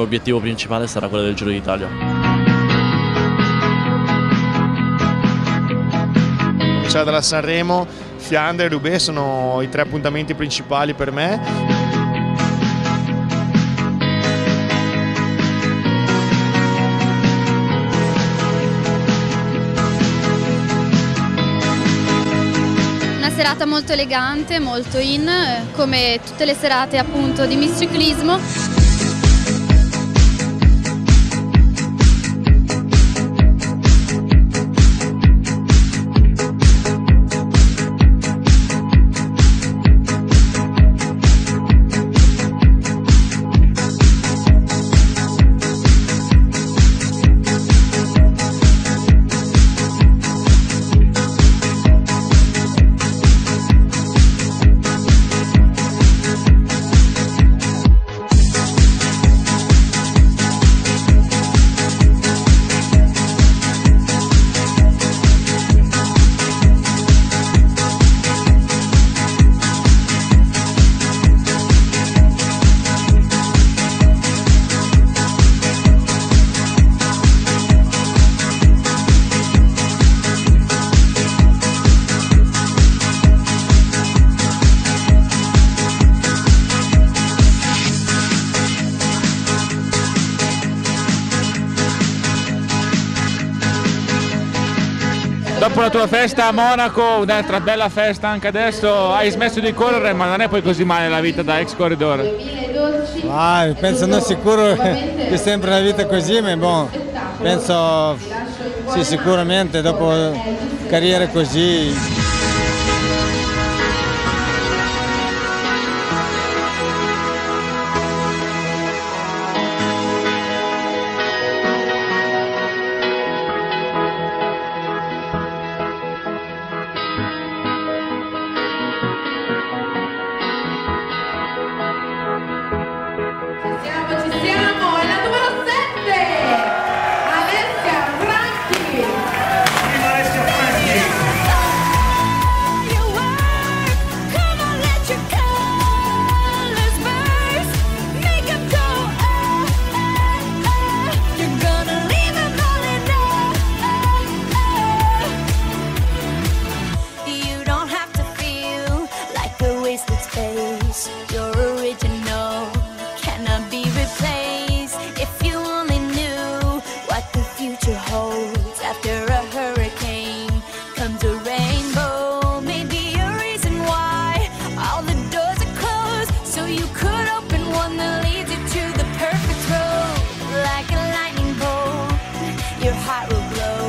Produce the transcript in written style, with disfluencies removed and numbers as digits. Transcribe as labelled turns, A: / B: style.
A: come obiettivo principale sarà quello del Giro d'Italia.
B: Cioè dalla Sanremo, Fiandre e Roubaix sono i 3 appuntamenti principali per me.
C: Una serata molto elegante, molto come tutte le serate appunto di Miss Ciclismo.
D: Dopo la tua festa a Monaco, un'altra bella festa anche adesso, hai smesso di correre, ma non è poi così male la vita da ex corridore?
E: Penso non sicuro che sempre la vita così, ma bon, penso sì, sicuramente dopo carriere così.
F: Your heart will glow.